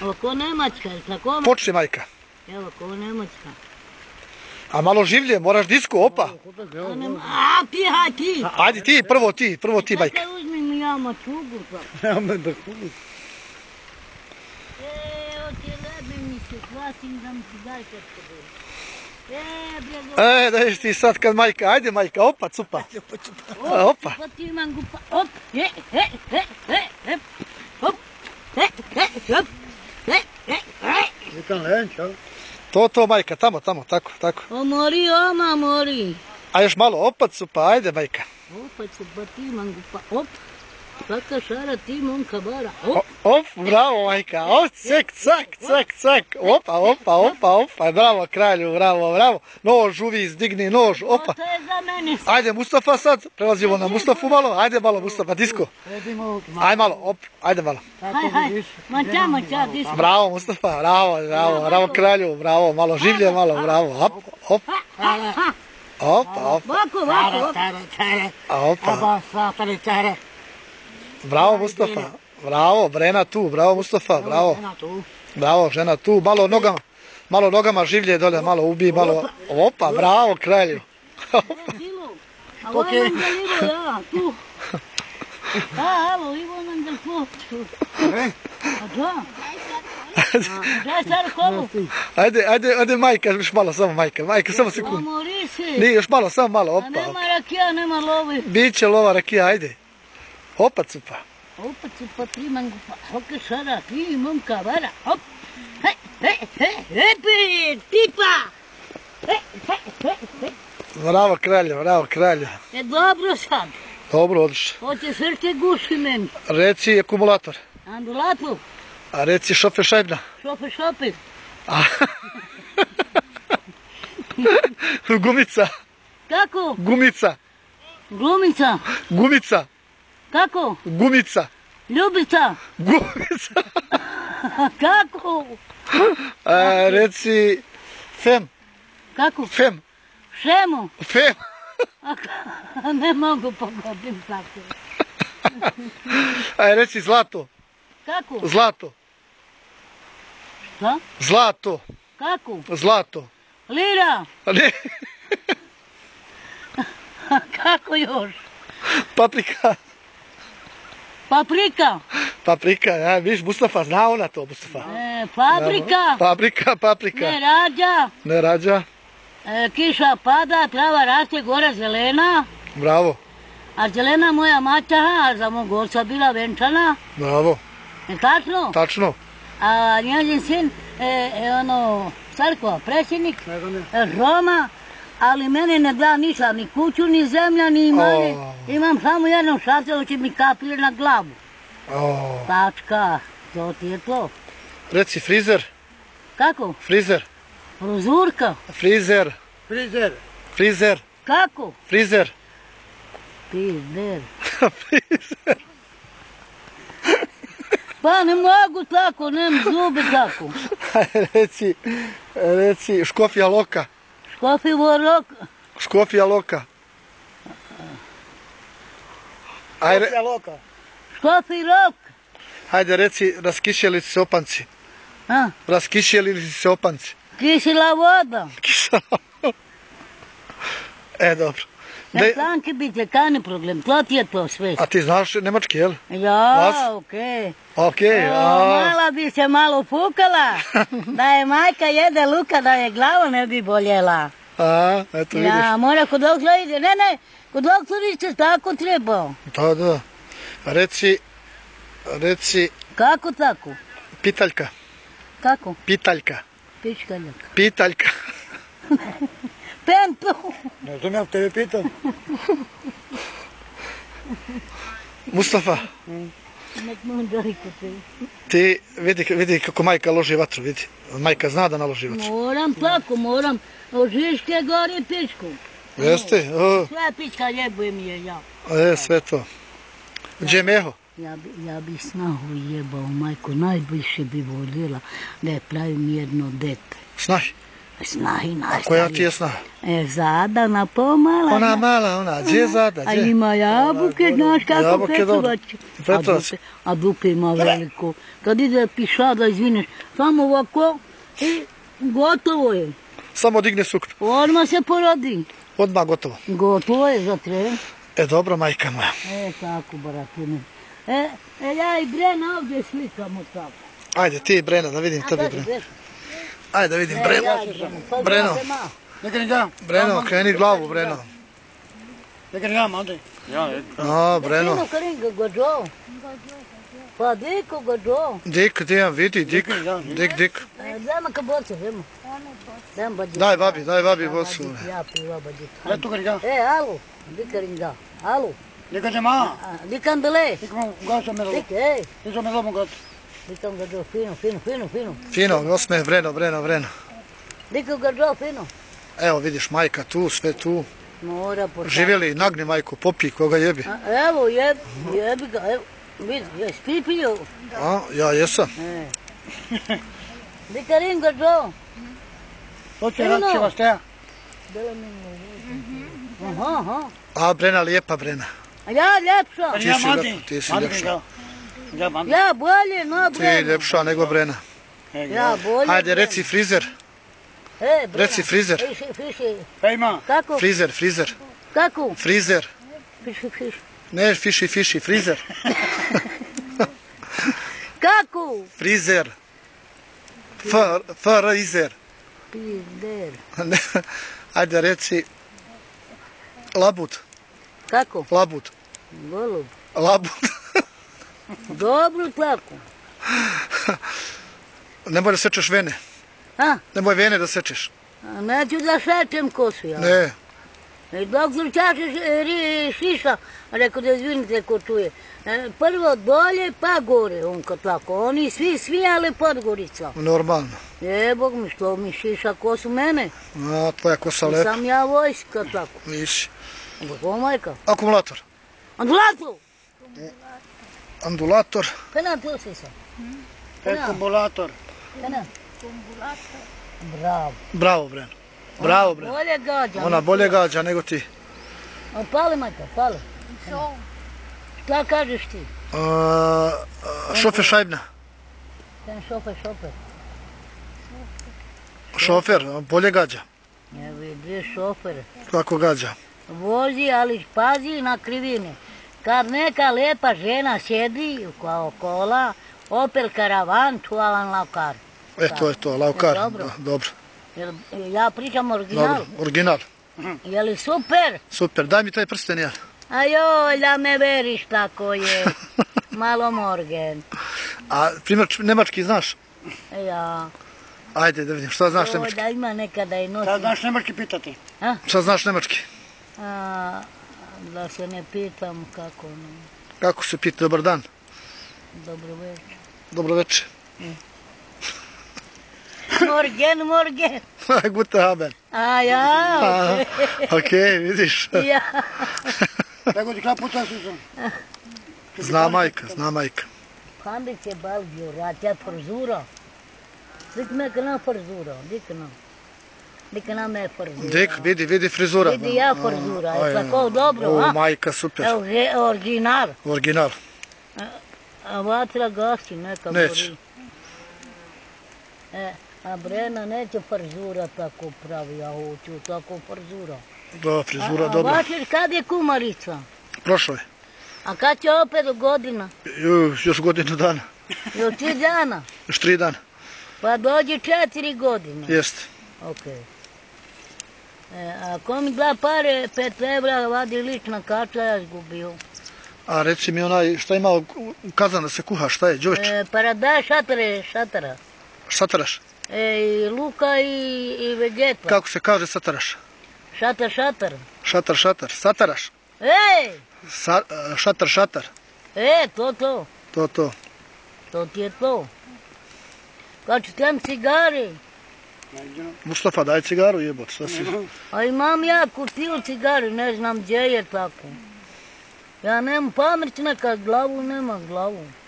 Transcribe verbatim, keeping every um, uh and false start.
Ovo ko Nemačka, je tako? Počni, majka. Evo, ko Nemačka. A malo življe, moraš disku, opa. A, pihaj ti. Ajde ti, prvo ti, prvo ti, majka. Čekaj, uzmi mi ja mačugu. Ja me da kugu. Evo ti lebe mi se klasim da mi ti daj kad se bude. E, bre, E, da ješ ti sad kad majka, ajde majka, opa, cupa. Opa. pa ti imam gupa, op, e, e, e, e, e, op, e, e, op, e, e, e. Nisam lenča. To, to majka, tamo, tamo, tako, tako. O, mori, oma, mori. A još malo, opa, cupa, ajde majka. Opa, pa ti imam gupa, op. Svaka šara ti momka bara, op. Op, bravo majka, op, cek, cak, cak, cak. Opa, opa, opa, opa, bravo kralju, bravo, bravo. Nož, uviz, digni nož, opa. To je za mene. Ajde Mustafa sad, prelazimo na Mustafu malo, ajde malo Mustafa, disko. Ajde malo, op, ajde malo. Haj, haj, mača, mača, ti si. Bravo Mustafa, bravo, bravo, bravo kralju, bravo, malo življe, malo, bravo, op, op, opa, opa, Ovako, ovako. opa. Bravo Mustafa, bravo, Brena tu, bravo Mustafa, bravo. Bravo, žena tu, malo nogama, malo nogama življe dole, malo ubi, malo, opa, bravo kralju. A ovo je nam da livo, ja, tu. Da, evo, livo nam da tu. A da. Daj sad kolu. Ajde, ajde, ajde majka, još malo, samo majka, majka, samo sekundu. Omori se. Nije, još malo, samo malo, A opa, nema opa. rakija, nema lovi. Biće lova rakija, ajde. Opa, cupa. Opet su pa tri mangupa. Hoke šara, ti momka vara. Hop. He, he, he, hepi, tipa. He, he, he, he. Bravo kralja, bravo kralja. E dobro sad. Dobro, odlično. Hoće srce guši meni. Reci akumulator. Andulatu. A reci šofe šajbna. Šope, šope. A. Gumica, Kako? gumica, Glumica. gumica, Kako? gumica, Ljubica. gumica. Kako? A, reci fem, Kako? fem, Šemu. fem. A ka- ne mogu pogodim tako. A reci zlato, Kako? zlato, Šta? zlato, Kako? zlato. Lira. Ne, Kako još? paprika, Paprika. paprika, ja, viš, Mustafa, zna ona to, Mustafa. E, fabrika. Paprika, paprika. Ne rađa. Ne rađa, E, kiša pada, trava raste, gora zelena. bravo, A zelena moja mačaha, a za mog oca bila venčana. bravo, Je tačno? tačno. A njezin sin, e, e, ono, Sarkova, predsjednik, e, Roma, ali mene ne da ništa, ni kuću, ni zemlja, ni imanje. O. Imam samo jedno šace, će mi kapire na glavu. O, Tačka, to ti je to. reci frizer, Kako? frizer, Prozurka. frizer, Frizer. frizer, Kako? frizer. Pizder. Frizer. Pa ne mogu tako, nemam zube tako. Reci, reci, škofija loka, Škofivo rok, škofija loka. Ajde, Kofija loka. škofi rok. hajde reci, raskišjeli se opanci. A, Raskišjeli se opanci. kisela voda. Kisela. E, dobro. Ne De, planke biti, kaj ne problem, to ti je to sve. a ti znaš nemački, jel? Ja, Vas? okej. Okej, O, a, Mala bi se malo fukala, da je majka jede luka, da je glava ne bi boljela. a, eto vidiš. Ja, mora kod doktora ide, ne, ne, kod doktora će tako treba. Da, da. Reci, reci, Kako tako? pitaljka, Kako? pitaljka, Pičkaljak. pitaljka. Pentu. Ne znam ja tebe pitam. Mustafa, Nek mu daj te. ti vidi, vidi kako majka loži vatru, vidi. Majka zna da naloži vatru. Moram tako, moram. Od Žiške gori pičku. Jeste? O, Sve pička jebujem je ja. e, sve to. Gdje je Meho? Ja bi, ja bi snahu jebao, majko, najviše bi voljela da je pravim jedno dete. Snaj. Snahi A koja ti je snaha? E, zadana pomala. Ona mala, ona, gdje je zada, A gdje? ima jabuke, znaš kako Jabuke dobro. pecovač. Pecovac. A dupe ima veliko. Kad ide pišada, izvineš, samo ovako i gotovo je. Samo digne sukno. Odmah se porodi. Odmah gotovo. Gotovo je za tren. E, dobro, majka moja. E, tako, bratine. E, e, ja i Brena ovdje slikamo tako. Ajde, ti i Brena, da vidim tebi, Brena. Ajde, da vidim, Breno. Breno. Neka ni ja. Breno, kreni glavu, Breno. Neka ni ja, mande. Ja, A, Breno. Fino karinga gođo. Pa diko gođo. Dik, gdje vidi, dik, dik, dik. Dajma ka bocu, dajmo. Dajmo bađi. Daj, babi, daj, babi, bosu. Ja piva bađi. Ja tu karinga. E, alo, di karinga. Alo. Neka ni ma. Di kandele. Neka mu gasa me lo. Dik, ej. Neka me lo mu gat. Di kam gođo, fino, fino, fino, fino. Fino, osmeh, Breno, Breno, Breno. Di ka gođo, fino. Evo, vidiš, majka tu, sve tu. Mora pošati. Živjeli, nagni majku, popi, koga jebi. Evo, jeb, jebi ga, evo. Vidi, je spipio. A, ja jesam. E. Di karinga gođo. Hoće rad će vas teja. Dela mi ne Aha, aha. A, Brena, lijepa Brena. A ja ljepša. Ti si lijepa, ti si ljepša. Ja, mande. Ja bolje, no Ti Breno. ljepša nego Brena. Ja bolje. Hajde, Breno. reci frizer. E, Breno. Reci frizer. Fiši, fiši. Ej, ma. Kako? Frizer, frizer. Kako? Frizer. Fiši, fiši. Ne, fiši, fiši, frizer. Kako? Frizer. F, frizer. Pizder. Ne, ajde, reci labut, Kako? labut, Golub. labut. Dobro tako. Nemoj da sečeš vene. A? Nemoj vene da sečeš. A neću da šećem kosu ja. Ne. I doktor Čačić ri šiša, rekao da izvinite ko čuje. E, prvo dolje pa gore, on kad tako. Oni svi smijali Podgorica. Normalno. E, Bog mi što mi šiša kosu mene. A, tvoja kosa lepa. Sam ja vojska tako. Nisi. O majka. Akumulator. Andulato! Andulator. Pena tu si sam. Akumulator. Pena. Bravo. Bravo, Breno. Bravo, Breno. Bolje gađa. Ona bolje gađa nego ti. A pali majka, pali. Šta kažeš ti? A, šofer šajbna. Ten šofer, šofer. Šofer, bolje gađa. Ne vidiš šofer. Kako gađa? Vozi, ali pazi na krivine. Kad neka lepa žena sjedi kao kola, Opel karavan, čuvalan laukar. E, to je to, laukar. Dobro. Da, dobro. Jel, ja pričam original. Dobro, original. Je li super? Super, daj mi taj prsten ja. A joj, da me veriš tako je. Malo morgen. A primjer nemački znaš? Ja. Ajde da vidim, šta znaš Joj, nemački? da ima nekada i nosi. Sad znaš nemački pitati. A? Šta znaš nemački? A, da se ne pitam kako ne. Kako se pita, dobar dan? Dobro večer. Dobro večer. Morgen, morgen. Guten Abend. A ja, okej. Okej, vidiš. Ja. Tako ti kla puta susam. Zna majka, zna majka. Hande će balgio, ratja forzura. Dik me kana forzura, dik na. Dik na me forzura. Dik, vidi, vidi frizura. Vidi ja forzura, Aj, je tako dobro, O, a? majka, super. Evo, je original. Original. A vatra gasi, neka Neće. gori. E, a Brena neće forzura tako pravi, ja hoću tako forzura. Da, frizura, A, a dobra. vaćeš kad je kumarica? Prošlo je. A kad će opet godina? Ju, Još godinu dana. Još tri dana? Još tri dana. Pa dođe četiri godine. Jeste. Okej. E, ako mi da pare, pet evra vadi lična karta, ja izgubio. A reci mi onaj, šta ima u u kazan da se kuha, šta je, Đuveč? E, paradaj šatare, šatara. Sataraš. E, i luka i, i vegeta. Kako se kaže sataraš? Šatar, šatar. Šatar, šatar. Sataraš. Ej! Sa, šatar, šatar. E, to, to. To, to. To ti je to. Kad ću tem cigari. Mustafa, daj cigaru jebot, šta si? A imam ja kutiju cigari, ne znam gdje je tako. Ja nemam pamet, neka glavu, nema glavu.